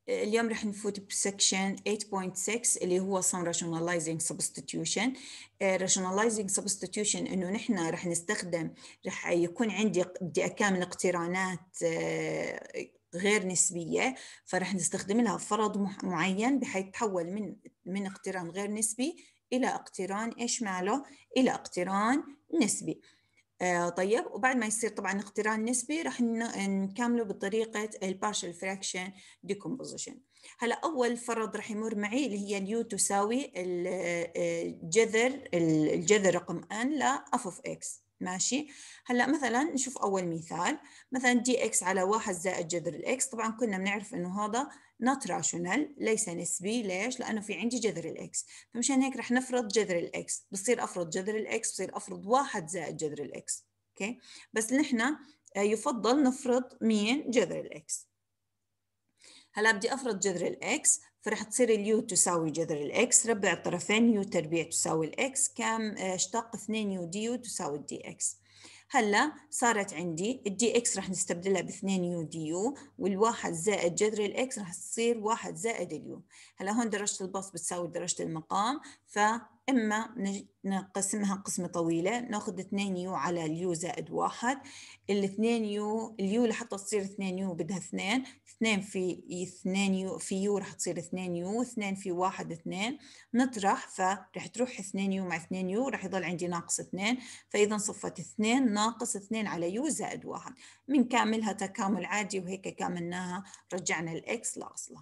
اليوم رح نفوت بسكشن 8.6 اللي هو some rationalizing substitution. rationalizing substitution إنه نحن رح نستخدم، رح يكون بدي أكمل اقترانات غير نسبية، فرح نستخدم لها فرض معين بحيث تحول من اقتران غير نسبي إلى اقتران إيش ماله؟ إلى اقتران نسبي. طيب، وبعد ما يصير طبعا اقتران نسبي رح نكمله بطريقة البارشل فراكشن ديكومبوزيشن. هلا أول فرض رح يمر معي اللي هي اليو تساوي الجذر رقم n ل f of x. ماشي. هلا مثلا نشوف أول مثال، مثلا دي اكس على 1 زائد جذر الاكس. طبعا كنا بنعرف إنه هذا not rational، ليس نسبي. ليش؟ لأنه في عندي جذر الاكس، فمشان هيك رح نفرض جذر الاكس. بصير أفرض جذر الاكس، بصير أفرض 1 زائد جذر الاكس. اوكي، بس نحن يفضل نفرض مين؟ جذر الاكس. هلا بدي افرض جذر الاكس، فرح تصير اليو تساوي جذر الاكس، ربع الطرفين يو تربيع تساوي الاكس، كم اشتق 2 يو دي يو تساوي الدي اكس. هلا صارت عندي الدي اكس رح نستبدلها ب 2 يو دي يو، والواحد زائد جذر الاكس رح تصير 1 زائد اليو. هلا هون درجة البسط بتساوي درجة المقام، فإما نقسمها قسمة طويلة، ناخذ 2 يو على اليو زائد 1. الاثنين يو، اليو لحتى تصير 2 يو بدها 2 في 2 يو في يو رح تصير 2 يو، 2 في 1 2، نطرح فرح تروح 2 يو مع 2 يو، رح يضل عندي ناقص 2، فإذا صفت 2 ناقص 2 على يو زائد 1. بنكملها تكامل عادي، وهيك كملناها رجعنا الإكس لأصلها.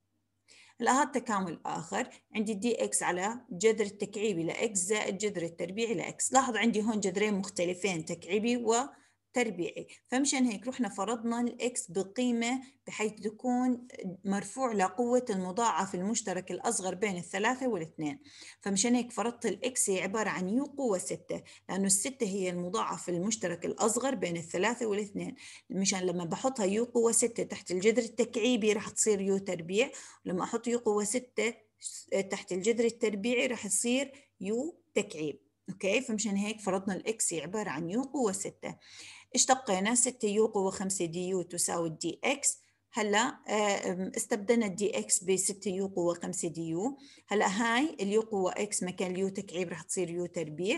هلا هذا التكامل آخر، عندي دي إكس على جذر التكعيبي لإكس زائد جذر التربيعي لإكس. لاحظ عندي هون جذرين مختلفين، تكعيبي وتربيعي، فمشان هيك رحنا فرضنا الإكس بقيمة بحيث تكون مرفوع لقوة المضاعف المشترك الأصغر بين الثلاثة والاثنين. فمشان هيك فرضت الإكس هي عبارة عن يو قوة 6، لأنه الستة هي المضاعف المشترك الأصغر بين الثلاثة والاثنين. مشان لما بحطها يو قوة 6 تحت الجذر التكعيبي رح تصير يو تربيع، ولما أحط يو قوة 6 تحت الجذر التربيعي رح يصير يو تكعيب. اوكي، فمشان هيك فرضنا الاكس عبارة عن يو قوة 6. اشتقينا 6 يو قوة 5 دي يو تساوي الدي اكس. هلا استبدلنا الدي اكس ب 6 يو قوة 5 دي يو. هلا هاي اليو قوة اكس مكان اليو تكعيب رح تصير يو تربيع،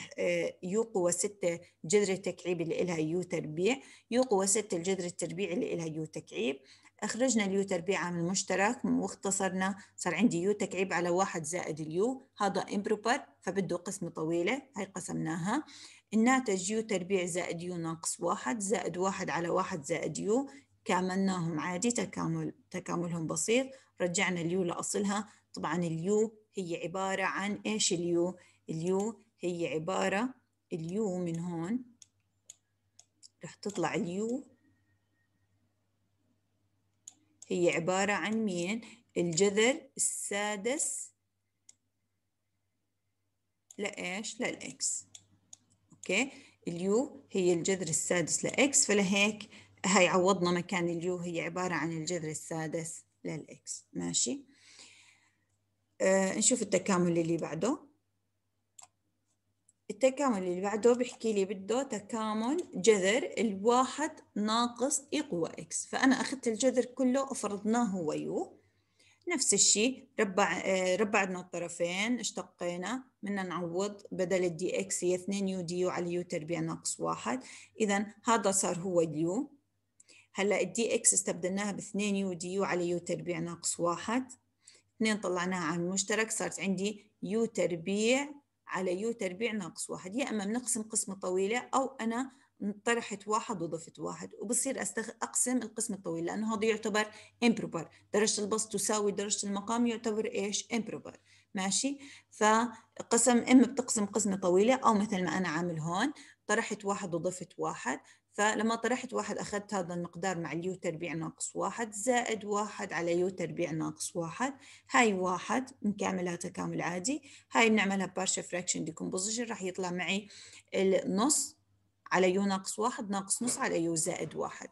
يو قوة 6 جذر التكعيب اللي إلها يو تربيع، يو قوة 6 الجذر التربيعي اللي إلها يو تكعيب. أخرجنا اليو تربيع عامل مشترك واختصرنا، صار عندي يو تكعيب على 1 زائد اليو، هذا امبروبر فبده قسمة طويلة، هاي قسمناها. الناتج يو تربيع زائد يو ناقص 1 زائد 1 على 1 زائد يو، كاملناهم عادي، تكاملهم بسيط. رجعنا اليو لأصلها. طبعا اليو هي عبارة عن إيش؟ اليو هي عبارة، اليو من هون رح تطلع اليو هي عبارة عن مين؟ الجذر السادس لإيش؟ للإكس. أوكي، اليو هي الجذر السادس لإكس، فلهيك هاي عوضنا مكان اليو هي عبارة عن الجذر السادس للإكس. ماشي. نشوف التكامل اللي بعده. التكامل اللي بعده بيحكي لي بده تكامل جذر الواحد ناقص اي قوة اكس، فأنا أخذت الجذر كله وفرضناه هو يو. نفس الشيء ربعنا الطرفين، اشتقينا، بدنا نعوض بدل الدي اكس هي 2 يو دي يو على يو تربيع ناقص 1، إذا هذا صار هو اليو. هلا الدي اكس استبدلناها ب 2 يو دي يو على يو تربيع ناقص 1، 2 طلعناها عن المشترك، صارت عندي يو تربيع على يو تربيع ناقص 1. يا اما بنقسم قسمة طويلة، او انا طرحت 1 وضفت 1، وبصير اقسم القسم الطويل لانه هذا يعتبر امبروبر، درجة البسط تساوي درجة المقام، يعتبر ايش؟ امبروبر. ماشي. فقسم، اما بتقسم قسمة طويلة او مثل ما انا عامل هون، طرحت 1 وضفت 1، فلما طرحت 1 أخذت هذا المقدار مع اليو تربيع ناقص 1 زائد 1 على يو تربيع ناقص 1. هاي 1 بنكملها تكامل عادي، هاي بنعملها partial fraction decomposition، راح يطلع معي النص على يو ناقص 1 ناقص نص على يو زائد 1.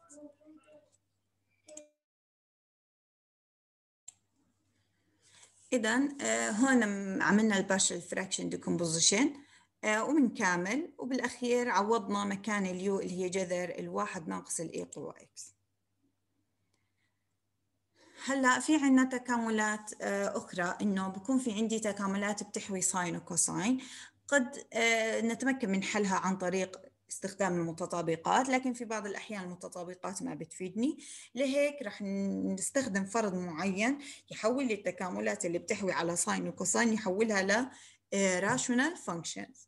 إذا هون عملنا البارشل fraction decomposition وبنكمل، وبالأخير عوضنا مكان اليو اللي هي جذر الواحد ناقص الإي قوة إكس. هلا في عنا تكاملات أخرى، إنه بكون في عندي تكاملات بتحوي ساين وكوساين، قد نتمكن من حلها عن طريق استخدام المتطابقات، لكن في بعض الأحيان المتطابقات ما بتفيدني، لهيك رح نستخدم فرض معين يحول لي التكاملات اللي بتحوي على ساين وكوساين يحولها ل rational functions.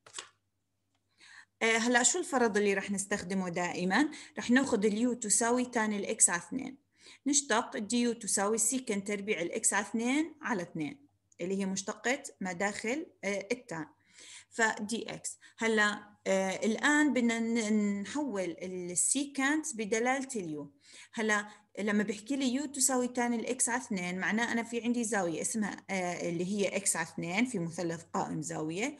هلا شو الفرض اللي رح نستخدمه دائما؟ رح ناخذ اليو تساوي تان الاكس على 2، نشتق دي يو تساوي سيكن تربيع الاكس على 2 على 2 اللي هي مشتقة ما داخل التان، فدي اكس. هلا الان بدنا نحول السيكانت بدلالة اليو. هلا لما بحكي لي يو تساوي تان الاكس على 2 معناه انا في عندي زاويه اسمها اللي هي اكس على 2 في مثلث قائم زاويه،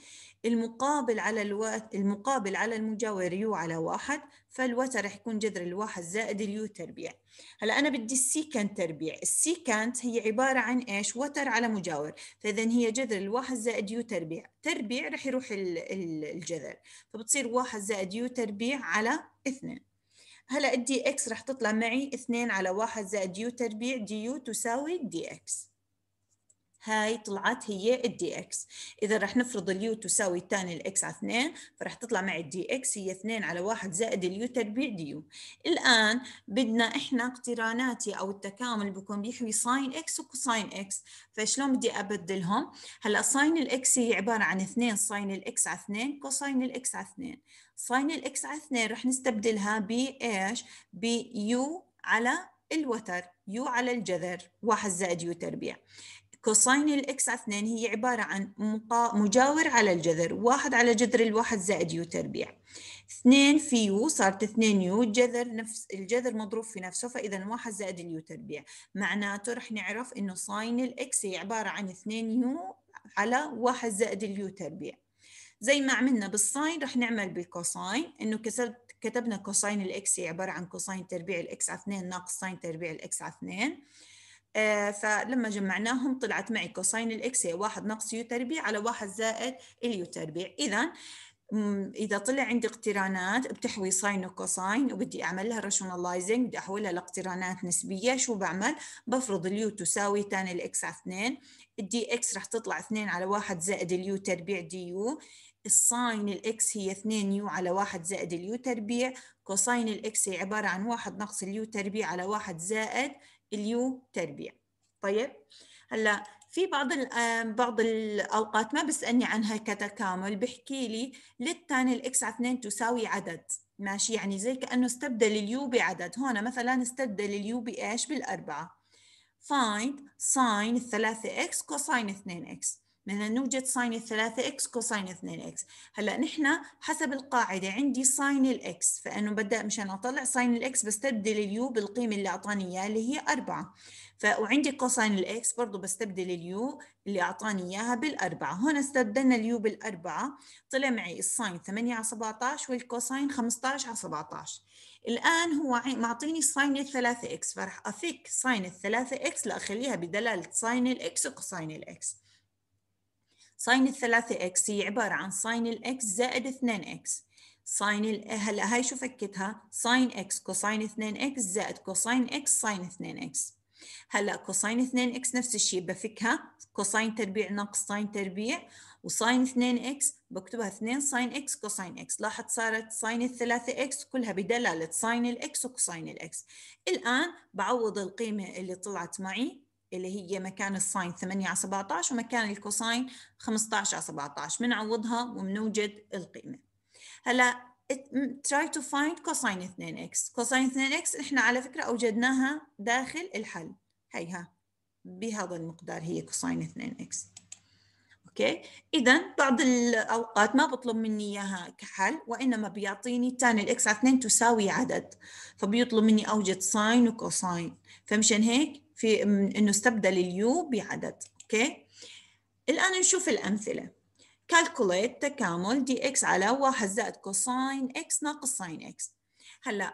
المقابل على المجاور يو على 1، فالوتر رح يكون جذر الواحد زائد اليو تربيع. هلا انا بدي السيكانت تربيع، السيكانت هي عباره عن ايش؟ وتر على مجاور، فاذا هي جذر الواحد زائد يو تربيع، تربيع رح يروح الجذر، فبتصير 1 زائد يو تربيع على 2. هلا الدي اكس رح تطلع معي 2 على 1 زائد يو تربيع دي يو تساوي دي اكس. هاي طلعت هي الدي اكس. اذا رح نفرض اليو تساوي تان الاكس على 2، فرح تطلع معي الدي اكس هي 2 على 1 زائد اليو تربيع دي يو. الان بدنا احنا اقتراناتي او التكامل بكون بيحوي ساين اكس وكوساين اكس، فشلون بدي ابدلهم؟ هلا ساين الاكس هي عباره عن 2 ساين الاكس على 2 كوساين الاكس على 2. ساين الاكس على 2 رح نستبدلها بايش؟ بيو على الوتر، يو على الجذر 1 زائد يو تربيع. كوساين الاكس على 2 هي عبارة عن مجاور على الجذر، 1 على جذر الواحد زائد يو تربيع. 2 في يو صارت 2 يو، الجذر نفس الجذر مضروب في نفسه، فإذا 1 زائد اليو تربيع. معناته رح نعرف إنه ساين الاكس هي عبارة عن 2 يو على 1 زائد اليو تربيع. زي ما عملنا بالساين رح نعمل بالكوساين، إنه كتبنا كوساين الاكس هي عبارة عن كوساين تربيع الاكس على 2 ناقص ساين تربيع الاكس على 2. فلما جمعناهم طلعت معي كوساين الاكس هي 1 ناقص يو تربيع على 1 زائد اليو تربيع. إذا طلع عندي اقترانات بتحوي ساين وكوساين وبدي أعمل لها راشوناليزنج، بدي أحولها لاقترانات نسبية، شو بعمل؟ بفرض اليو تساوي تان الإكس على 2، الدي إكس رح تطلع 2 على 1 زائد اليو تربيع دي يو، الساين الإكس هي 2 يو على 1 زائد اليو تربيع، كوساين الإكس هي عبارة عن 1 ناقص اليو تربيع على 1 زائد اليو تربيع. طيب هلا في بعض الأوقات ما بسألني عنها كتكامل، بحكي لي للتان الإكس على 2 تساوي عدد، ماشي؟ يعني زي كأنه استبدل اليو بعدد. هون مثلا استبدل اليو بإيش؟ بالأربعة. find ساين 3x كوساين 2x، بدنا نوجد ساين 3x كوساين 2x. هلا نحن حسب القاعده عندي ساين الاكس، فانه بدأ مشان اطلع ساين الاكس بستبدل اليو بالقيمه اللي اعطاني اياها اللي هي 4، وعندي كوساين الاكس برضه بستبدل اليو اللي اعطاني اياها بالاربعه. هون استبدلنا اليو بالاربعه، طلع معي الساين 8 على 17 والكوساين 15 على 17. الآن هو معطيني ساين الثلاثة إكس، فرح أفك ساين الثلاثة إكس لأخليها بدلالة ساين الإكس وكوساين الإكس. ساين الثلاثة إكس هي عبارة عن ساين الإكس زائد 2 إكس. هلا هاي شو فكتها؟ ساين إكس كوساين 2 إكس زائد كوساين إكس ساين 2 إكس. هلا كوساين 2 إكس نفس الشيء بفكها، كوساين تربيع ناقص ساين تربيع، وساين 2 إكس بكتبها 2 ساين إكس كوساين إكس. لاحظ صارت ساين الثلاثة إكس كلها بدلالة ساين الإكس وكوساين الإكس. الآن بعوض القيمة اللي طلعت معي اللي هي مكان الساين 8 على 17 ومكان الكوساين 15 على 17، بنعوضها وبنوجد القيمة. هلا try to find cosine 2x. cosine 2x احنا على فكرة أوجدناها داخل الحل، هيها بهذا المقدار هي cosine 2x. اوكي، اذا بعض الاوقات ما بطلب مني اياها كحل، وانما بيعطيني تان الاكس على 2 تساوي عدد، فبيطلب مني اوجد ساين وكوساين، فمشان هيك في انه استبدل اليو بعدد. اوكي، الان نشوف الامثله. calculate تكامل دي اكس على 1 زائد كوساين اكس ناقص ساين اكس. هلا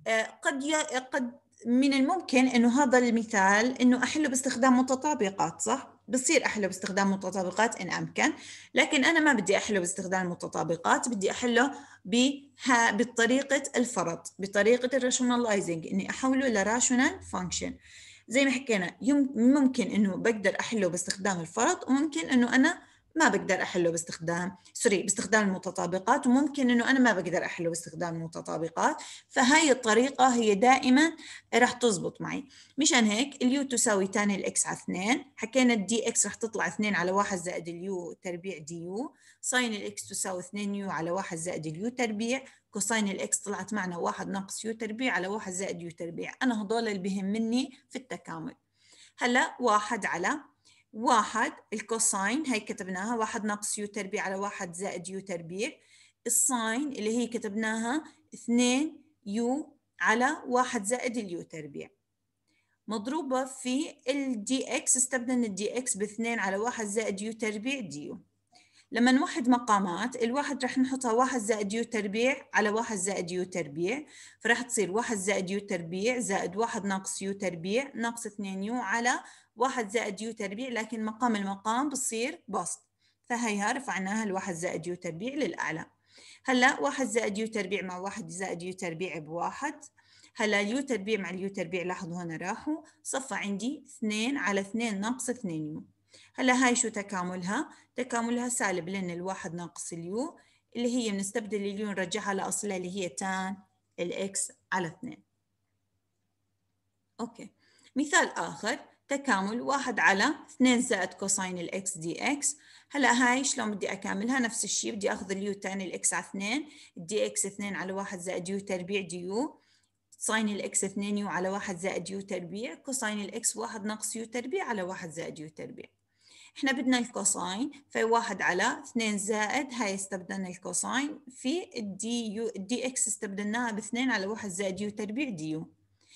قد من الممكن انه هذا المثال انه احله باستخدام متطابقات، صح؟ بصير احله باستخدام متطابقات ان امكن، لكن انا ما بدي احله باستخدام المتطابقات، بدي احله بطريقه الفرض، بطريقه الراشوناليزنج، اني احوله لراشونال فانكشن. زي ما حكينا ممكن إنه بقدر أحله باستخدام الفرض، وممكن إنه أنا ما بقدر أحله باستخدام المتطابقات، وممكن إنه أنا ما بقدر أحله باستخدام المتطابقات. فهاي الطريقة هي دائما راح تزبط معي. مشان هيك اليو تساوي تان الإكس على 2، حكينا الدي إكس راح تطلع 2 على 1 زائد اليو تربيع دي يو، ساين الإكس تساوي 2 يو على 1 زائد اليو تربيع، كوساين الإكس طلعت معنا 1 ناقص يو تربيع على 1 زائد يو تربيع. أنا هدول اللي بهمني في التكامل. هلا 1 على 1 الكوساين هي كتبناها 1 ناقص يو تربيع على 1 زائد يو تربيع، الساين اللي هي كتبناها 2 يو على 1 زائد اليو تربيع، مضروبة في الدي اكس، استبدلنا الدي اكس ب 2 على 1 زائد يو تربيع دي يو. لما نوحد مقامات، الواحد رح نحطها 1 زائد يو تربيع على 1 زائد يو تربيع، فرح تصير 1 زائد يو تربيع زائد 1 ناقص يو تربيع ناقص 2 يو على 1 زائد يو تربيع، لكن مقام المقام بصير بسط، فهيها رفعناها ل1 زائد يو تربيع للأعلى. هلا 1 زائد يو تربيع مع 1 زائد يو تربيع بواحد. هلا اليو تربيع مع اليو تربيع لاحظوا هنا راحوا، صفى عندي 2 على 2 ناقص 2 يو. هلا هاي شو تكاملها؟ تكاملها سالب، لأن الواحد ناقص اليو اللي هي بنستبدل اليو نرجعها لأصلها اللي هي تان الإكس على 2. أوكي، مثال آخر، تكامل 1 على 2 زائد كوساين الإكس دي إكس. هلا هاي شلون بدي أكاملها؟ نفس الشيء، بدي أخذ اليو تان الإكس على 2، الدي إكس 2 على 1 زائد يو تربيع دي يو، ساين الإكس 2 يو على 1 زائد يو تربيع، كوساين الإكس 1 ناقص يو تربيع على 1 زائد يو تربيع. احنا بدنا الكوساين، في 1 على 2 زائد هاي استبدلنا الكوساين في الدي يو، الدي اكس استبدلناها ب 2 على 1 زائد يو تربيع دي يو.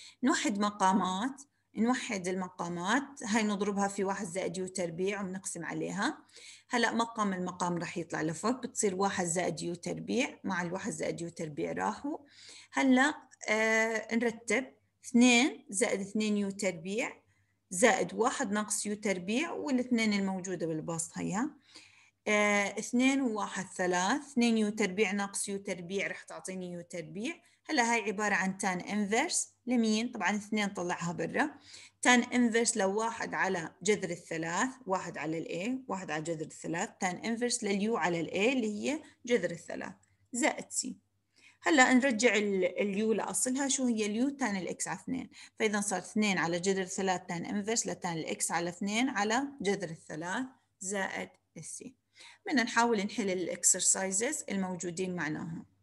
نوحد المقامات، هاي نضربها في 1 زائد يو تربيع وبنقسم عليها. هلا مقام المقام راح يطلع لفوق، بتصير 1 زائد يو تربيع مع ال1 زائد يو تربيع راحوا. هلا نرتب 2 زائد 2 يو تربيع زائد 1 ناقص يو تربيع، والاثنين الموجودة بالبسط هيها. 2 و1 3، 2 يو تربيع ناقص يو تربيع رح تعطيني يو تربيع. هلا هاي عبارة عن تان انفرس لمين؟ طبعا 2 طلعها برا. تان انفرس لو 1 على جذر الثلاث، 1 على الاي، 1 على جذر الثلاث، تان انفرس لليو على الاي اللي هي جذر الثلاث زائد سي. هلا نرجع اليو لاصلها، شو هي اليو؟ تان الاكس على 2، فاذا صار 2 على جذر 3 تان انفرس لتان الاكس على 2 على جذر الثلاث زائد السي. بدنا نحاول نحل الاكسرسايزز الموجودين معناهم.